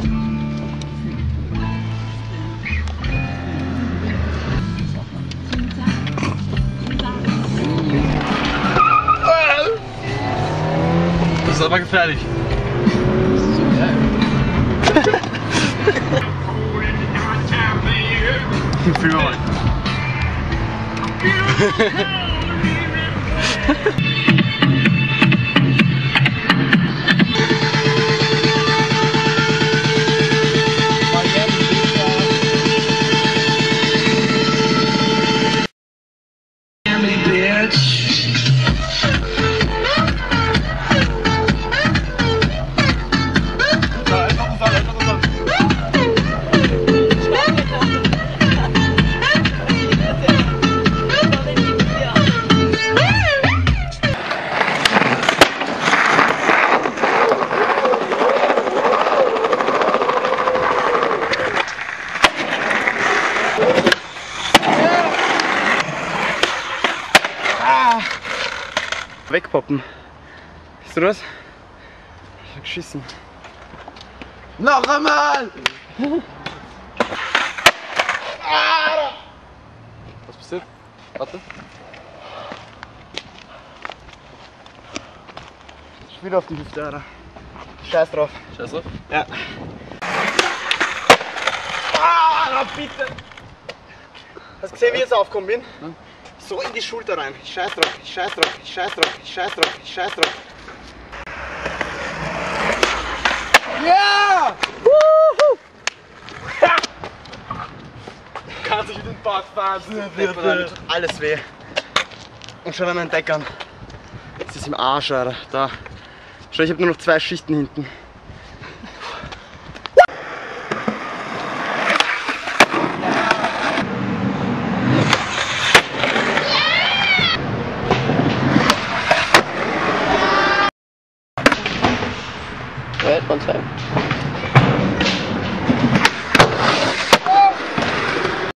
Das ist aber gefährlich. So geil. Fühl mal. Wegpoppen. Siehst du das? Ich hab geschissen. Noch einmal! Was passiert? Warte. Ich will auf die Hüfte, Alter. Scheiß drauf. Scheiß drauf. Ja. Bitte! Hast du gesehen, wie ich jetzt aufgekommen bin? Hm? So in die Schulter rein. Ich scheiß drauf, ich scheiß drauf, ich scheiß drauf, ich scheiß drauf, ich scheiß drauf. Ja! Ja! Kann sich mit dem Bart fahren. Mir tut alles weh. Und schon an meinen Deckern. Das ist im Arsch, Alter. Da. Schau, ich habe nur noch 2 Schichten hinten. Da hält man sein.